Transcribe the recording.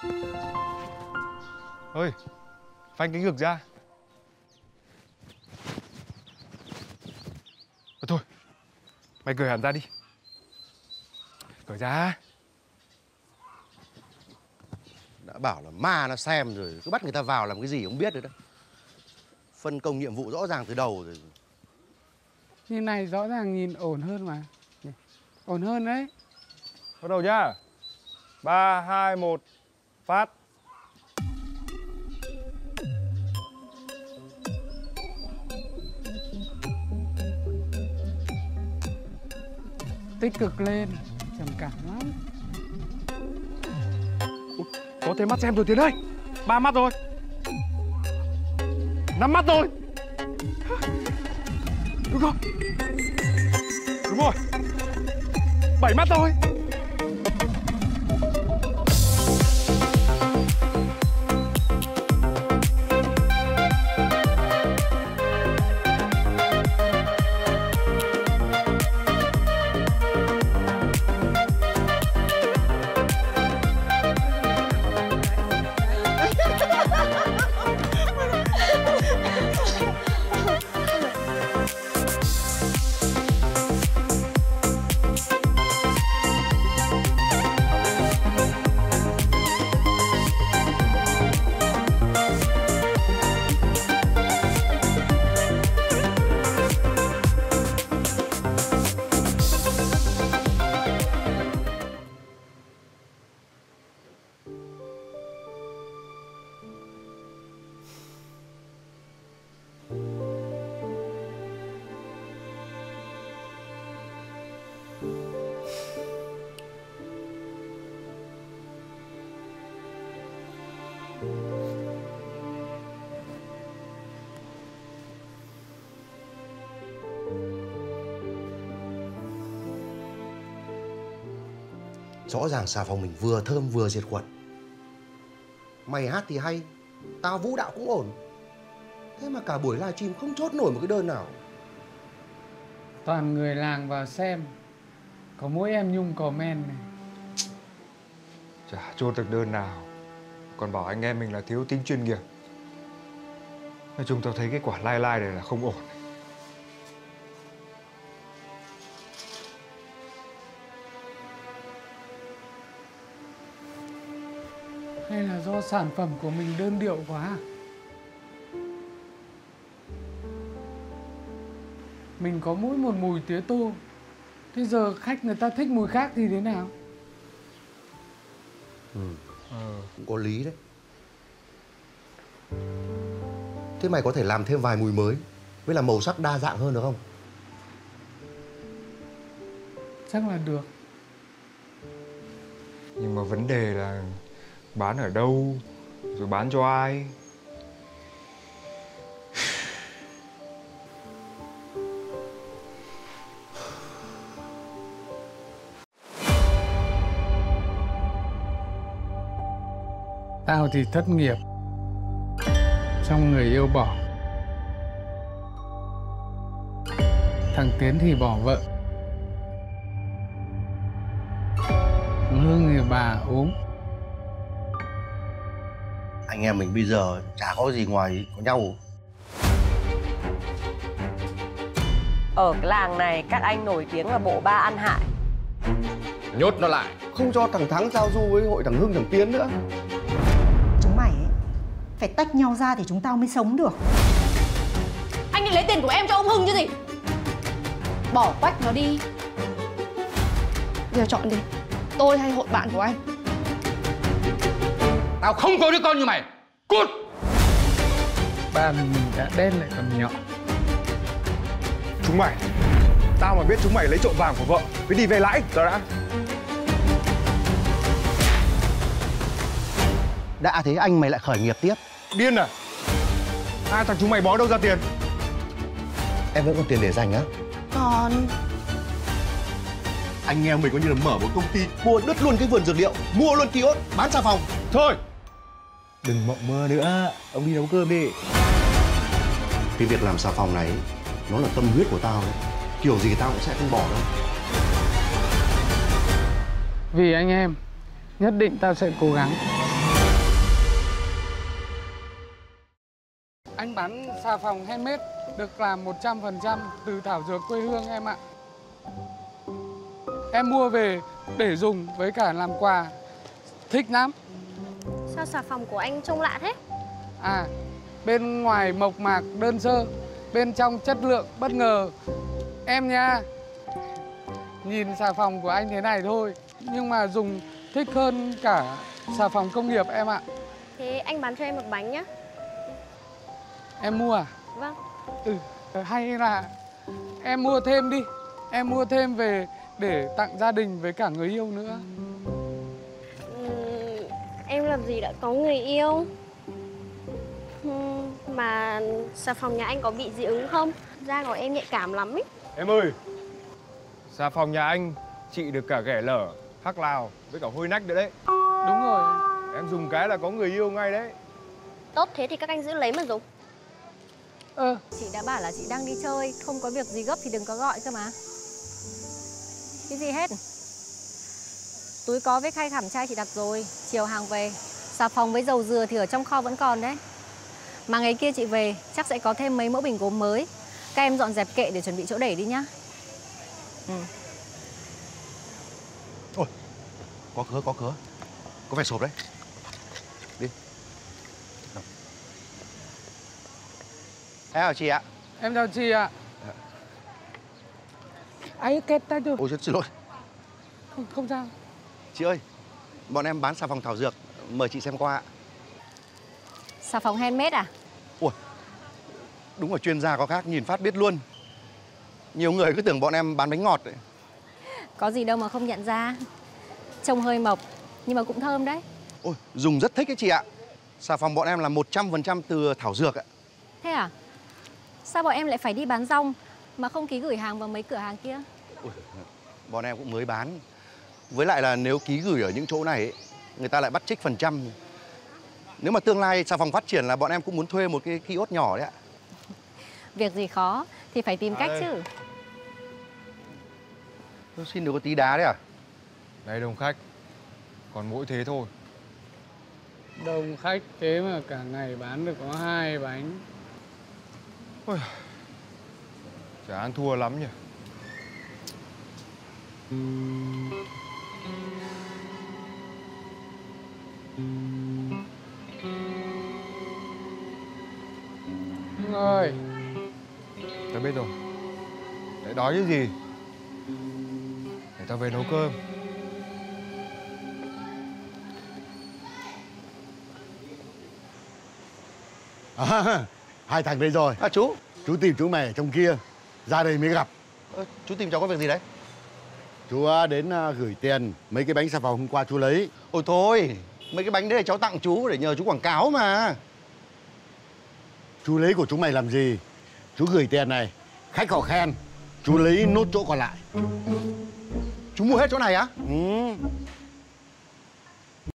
Ơi, phanh cái ngực ra. Thôi, mày cởi hẳn ra đi. Cởi ra. Đã bảo là ma nó xem rồi, cứ bắt người ta vào làm cái gì không biết rồi đấy. Phân công nhiệm vụ rõ ràng từ đầu rồi. Như này rõ ràng nhìn ổn hơn mà. Ổn hơn đấy. Bắt đầu nhá. 3, 2, 1, phát. Tích cực lên, trầm cảm lắm. Có thêm mắt xem rồi Tiến ơi. 3 mắt rồi. 5 mắt rồi. Đúng rồi. Đúng rồi. 7 mắt rồi. Rõ ràng xà phòng mình vừa thơm vừa diệt khuẩn. Mày hát thì hay, tao vũ đạo cũng ổn. Thế mà cả buổi livestream không chốt nổi một cái đơn nào. Toàn người làng vào xem. Có mỗi em Nhung comment này. Chả chốt được đơn nào. Còn bảo anh em mình là thiếu tính chuyên nghiệp. Nói chung tao thấy cái quả lai này là không ổn. Hay là do sản phẩm của mình đơn điệu quá? Mình có mỗi một mùi tía tô. Thế giờ khách người ta thích mùi khác thì thế nào? Cũng có lý đấy. Thế mày có thể làm thêm vài mùi mới với là màu sắc đa dạng hơn được không? Chắc là được. Nhưng mà vấn đề là bán ở đâu, rồi bán cho ai. Tao thì thất nghiệp, xong người yêu bỏ. Thằng Tiến thì bỏ vợ. Hương thì bà ốm. Anh em mình bây giờ chả có gì ngoài có nhau. Ở cái làng này các anh nổi tiếng là bộ ba ăn hại. Nhốt nó lại, không cho thằng Thắng giao du với hội thằng Hưng thằng Tiến nữa. Chúng mày ấy, phải tách nhau ra thì chúng tao mới sống được. Anh định lấy tiền của em cho ông Hưng chứ gì. Bỏ quách nó đi. Giờ chọn đi, tôi hay hội bạn của anh. Tao không có đứa con như mày. Cút. Ba mình đã đen lại còn nhỏ. Chúng mày, tao mà biết chúng mày lấy trộm vàng của vợ với đi về lãi tao đã. Đã thế anh mày lại khởi nghiệp tiếp. Điên à? Hai thằng chúng mày bó đâu ra tiền? Em vẫn còn tiền để dành á? Còn Anh em mình coi như là mở một công ty, mua đứt luôn cái vườn dược liệu, mua luôn kiosk, bán xà phòng. Thôi, đừng mộng mơ nữa, ông đi nấu cơm đi. Cái việc làm xà phòng này, nó là tâm huyết của tao đấy. Kiểu gì tao cũng sẽ không bỏ đâu. Vì anh em, nhất định tao sẽ cố gắng. em bán xà phòng handmade được làm 100% từ thảo dược quê hương em ạ. Em mua về để dùng với cả làm quà. Thích lắm. Sao xà phòng của anh trông lạ thế? À, bên ngoài mộc mạc đơn sơ, bên trong chất lượng bất ngờ. Em nha, nhìn xà phòng của anh thế này thôi, nhưng mà dùng thích hơn cả xà phòng công nghiệp em ạ. Thế anh bán cho em một bánh nhá. Em mua à? Vâng. Hay là em mua thêm đi. Em mua thêm về để tặng gia đình với cả người yêu nữa. Em làm gì đã có người yêu? Mà xà phòng nhà anh có bị dị ứng không? Da của em nhạy cảm lắm ý. Em ơi, xà phòng nhà anh trị được cả ghẻ lở, hắc lào với cả hôi nách nữa đấy. Đúng rồi. Em dùng cái là có người yêu ngay đấy. Tốt thế thì các anh giữ lấy mà dùng. Chị đã bảo là chị đang đi chơi, không có việc gì gấp thì đừng có gọi cơ mà. Cái gì hết? Túi có với khay khảm trai chị đặt rồi, chiều hàng về. Xà phòng với dầu dừa thì ở trong kho vẫn còn đấy. Mà ngày kia chị về chắc sẽ có thêm mấy mẫu bình gốm mới. Các em dọn dẹp kệ để chuẩn bị chỗ để đi nhá. Ôi, có cửa, có vẻ sộp đấy. Đi. Em chào chị ạ. Em chào chị ạ. Ấy, kết tay rồi. Ôi, xin lỗi. Không sao. Chị ơi, bọn em bán xà phòng thảo dược, mời chị xem qua ạ. Xà phòng handmade à? Ui, đúng là chuyên gia có khác, nhìn phát biết luôn. Nhiều người cứ tưởng bọn em bán bánh ngọt đấy. Có gì đâu mà không nhận ra. Trông hơi mộc, nhưng mà cũng thơm đấy. Ôi, dùng rất thích đấy chị ạ. Xà phòng bọn em là 100% từ thảo dược ạ. Thế à? Sao bọn em lại phải đi bán rong mà không ký gửi hàng vào mấy cửa hàng kia? Ui, bọn em cũng mới bán. Với lại là nếu ký gửi ở những chỗ này ấy, người ta lại bắt trích phần trăm. Nếu mà tương lai xà phòng phát triển là bọn em cũng muốn thuê một cái kiosk nhỏ đấy ạ. Việc gì khó thì phải tìm cách chứ. Tôi xin được có tí đá đấy à? Này đồng khách, còn mỗi thế thôi. Đông khách thế mà cả ngày bán được có 2 bánh. Ôi, chả ăn thua lắm nhỉ. Ơi, Tao biết rồi. Để đói chứ gì. Để tao về nấu cơm. À, hai thằng đây rồi. À chú. Chú tìm chú mày ở trong kia, ra đây mới gặp. Chú tìm cháu có việc gì đấy? Chú đến gửi tiền mấy cái bánh xà phòng hôm qua chú lấy. Ôi thôi, mấy cái bánh đấy là cháu tặng chú để nhờ chú quảng cáo mà. Chú lấy của chúng mày làm gì? Chú gửi tiền này, khách họ khen, chú lấy nốt chỗ còn lại. Chú mua hết chỗ này á? Ừ.